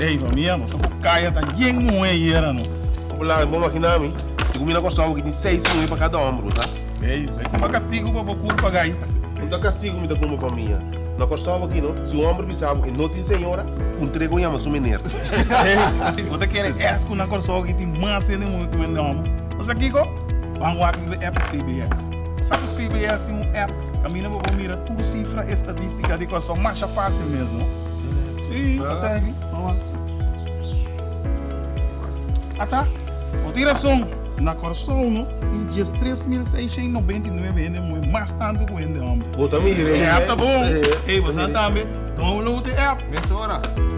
Ei, família, mas o caia tá bem moeira, não? Vamos lá, vamos imaginar, mim. Se combina com a que tem 6 moedas para cada ombro, sabe? Ei, isso aí como castigo para o curva, gai. Não dá castigo, me dá como família. Na corçava aqui, não? Se o homem pisava e não tem senhora, um trego em ama mineiro. Você quer com na corçava que tem mais de muito em nome. Você aqui, vamos lá que é CBS. Sabe o CBS é um app? Caminha para mirar tudo cifra estatística de corçava mais fácil mesmo. Sim, até aqui. Vamos lá. Ah, tá. Alteração na corção, não? Em dias 3.699 ainda mais tanto que o homem. Vou também ir. É, tá bom. Ei, você também. Toma o app. Mesora.